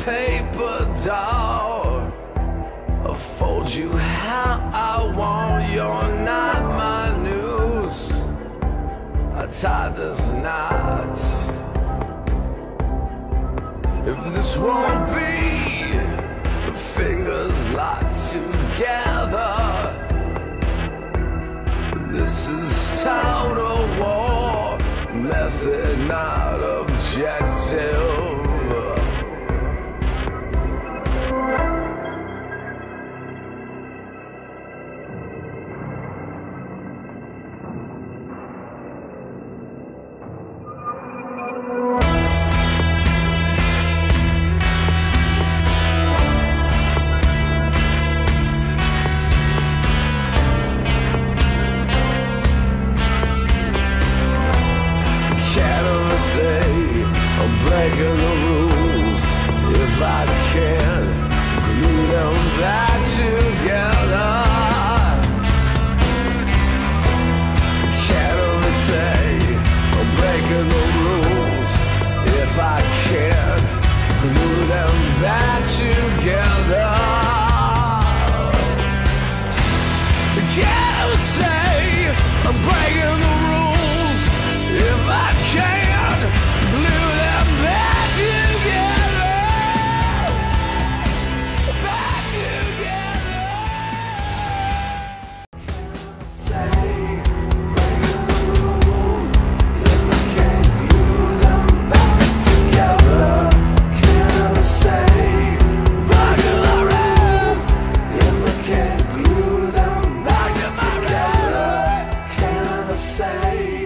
paper doll. I'll fold you how I want, you're not my noose. I tie this knot. If this won't be fingers locked together, this is total war, method not objective. I'm breaking the rules if I can glue them back together. Can't only say I'm breaking the rules if I can glue them back together. Can't only say I'm breaking the rules if I can glue them back together. Back together. Say, breaking the rules if I can't glue them back together. Can I say, breaking the rules if I can't glue them back together? Can I say